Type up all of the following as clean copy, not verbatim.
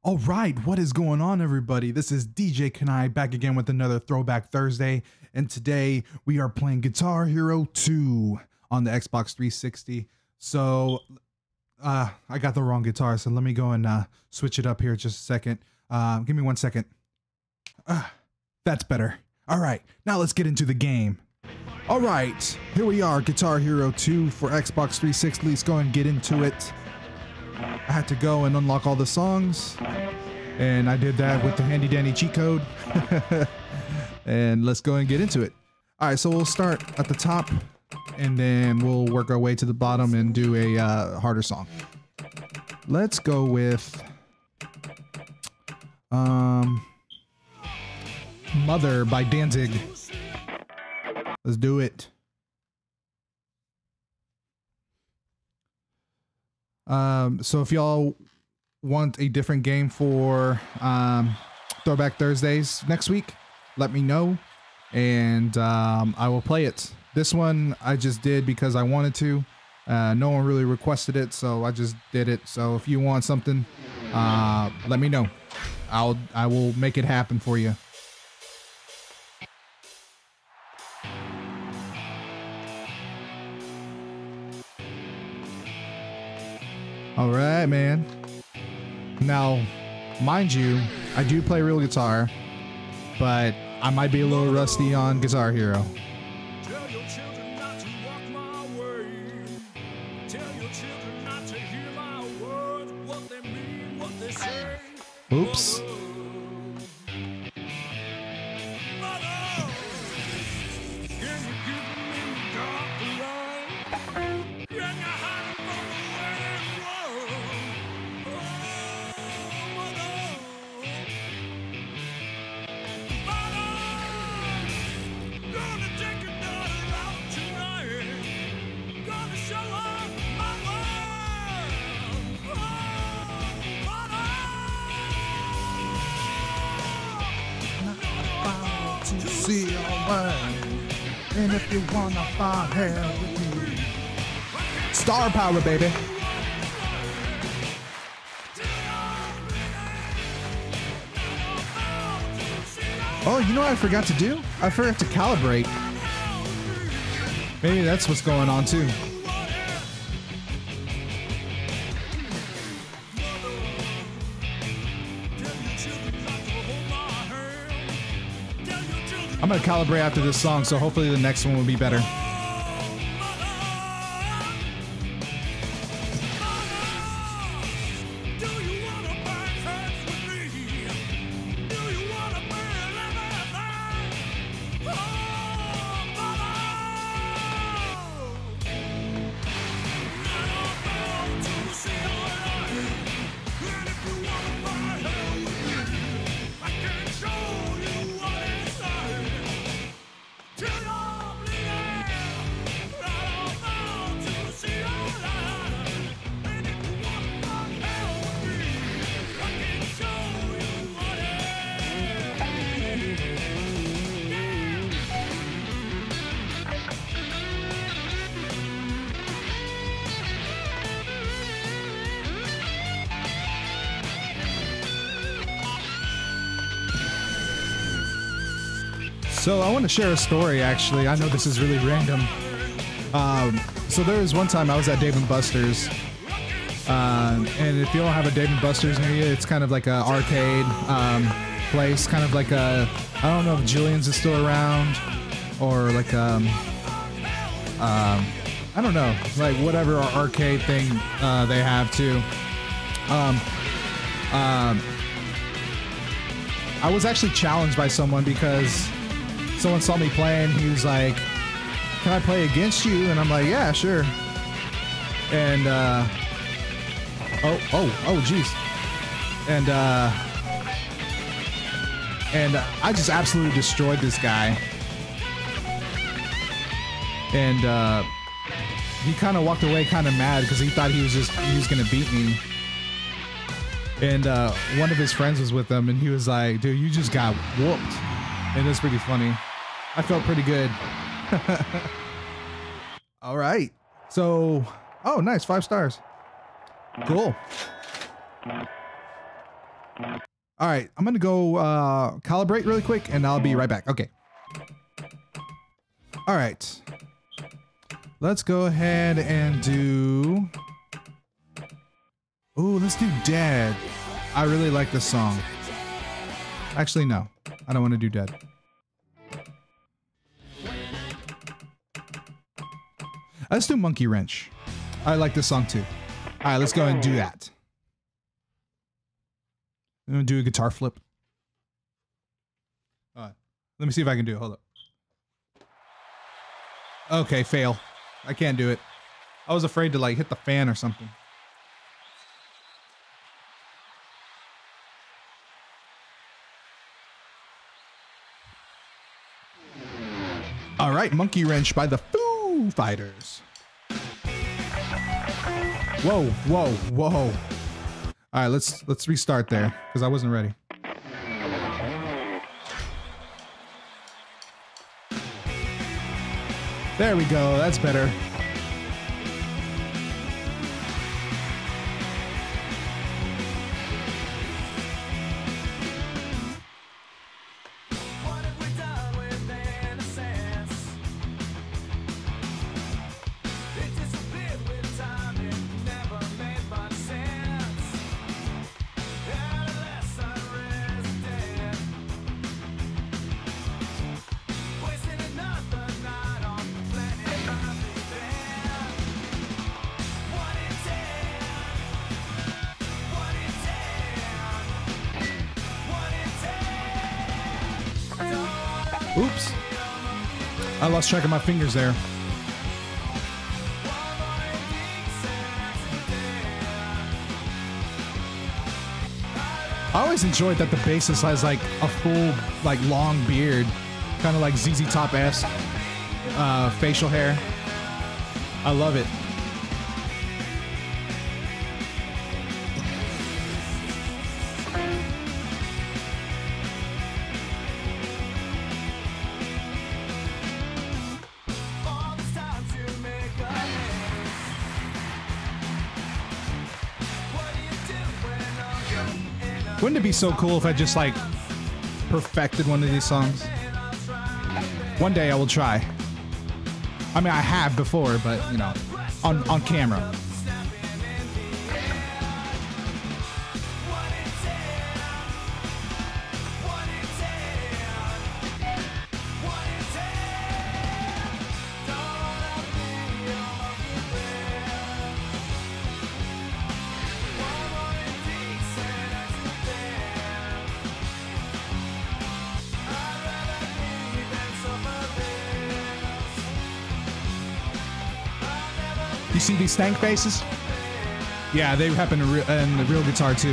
All right, what is going on, everybody? This is DJ Kanai back again with another Throwback Thursday, and today we are playing Guitar Hero 2 on the Xbox 360. So, I got the wrong guitar, so let me go and switch it up here just a second. Give me 1 second. That's better. All right, now let's get into the game. All right, here we are, Guitar Hero 2 for Xbox 360. Let's go and get into it. I had to go and unlock all the songs, and I did that with the handy dandy cheat code. And let's go and get into it. All right, so we'll start at the top, and then we'll work our way to the bottom and do a harder song. Let's go with Mother by Danzig. Let's do it. So if y'all want a different game for Throwback Thursdays next week, let me know, and I will play it. This one I just did because I wanted to. No one really requested it, so I just did it. So if you want something, let me know. I will make it happen for you. All right, man. Now, mind you, I do play real guitar, but I might be a little rusty on Guitar Hero. Tell your children not to walk my way. Tell your children not to hear my words, what they mean, what they say. Oops. See all mine, and if you wanna find hell with me, star power, baby. Oh, you know what I forgot to do? I forgot to calibrate. Maybe that's what's going on too. I'm gonna calibrate after this song, so hopefully the next one will be better. So I want to share a story, actually. I know this is really random. So there was one time I was at Dave & Buster's. And if you don't have a Dave & Buster's near you, it's kind of like an arcade place. Kind of like a, I don't know if Jillian's is still around. Or like, I don't know. Like whatever arcade thing they have too. I was actually challenged by someone because someone saw me playing. He was like, "Can I play against you?" And I'm like, "Yeah, sure." And oh, geez. And I just absolutely destroyed this guy. And he kind of walked away kind of mad because he thought he was gonna beat me. And one of his friends was with him, and he was like, "Dude, you just got whooped." And it's pretty funny. I felt pretty good. All right. So, oh, nice. 5 stars. Cool. All right, I'm gonna go calibrate really quick, and I'll be right back. Okay. All right. Let's go ahead and do. Ooh, let's do Dead. I really like this song. Actually, no, I don't want to do Dead. Let's do Monkey Wrench. I like this song too. All right, let's go ahead and do that. I'm gonna do a guitar flip. All right, let me see if I can do it. Hold up. Okay, fail. I can't do it. I was afraid to like hit the fan or something. All right, Monkey Wrench by the Foo Fighters. Whoa, whoa, whoa. All right, let's restart there because I wasn't ready. There we go. That's better. Oops. I lost track of my fingers there. I always enjoyed that the bassist has like a full, like long beard, kind of like ZZ Top-esque facial hair. I love it. Wouldn't it be so cool if I just like perfected one of these songs? One day I will try. I mean, I have before, but you know, on camera. You see these stank faces? Yeah, they happen in the real guitar too.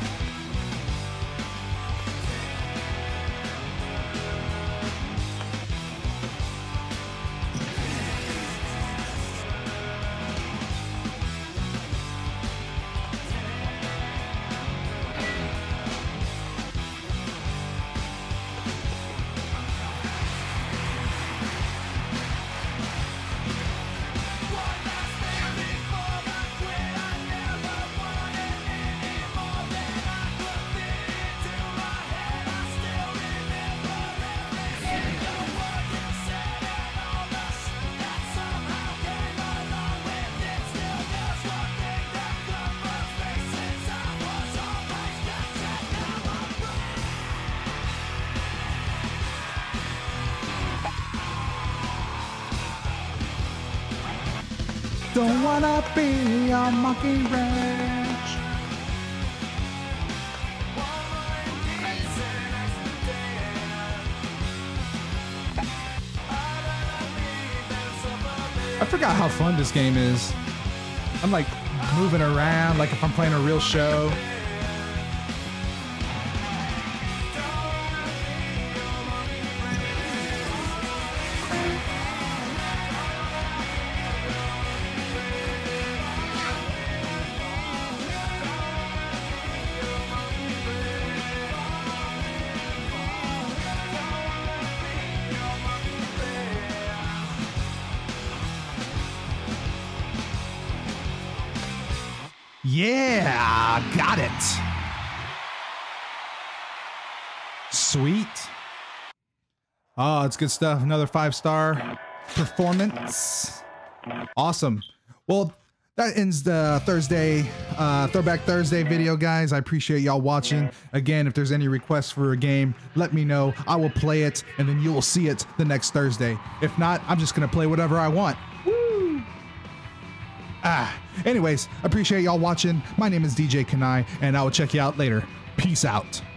Don't wanna be a monkey wrench. I forgot how fun this game is. I'm like moving around like if I'm playing a real show. Yeah, got it. Sweet. Oh, it's good stuff. Another 5-star performance. Awesome. Well, that ends the Thursday, Throwback Thursday video, guys. I appreciate y'all watching. Again, if there's any requests for a game, let me know. I will play it, and then you will see it the next Thursday. If not, I'm just going to play whatever I want. Woo! Anyways, appreciate y'all watching. My name is DJ Kanai, and I will check you out later. Peace out.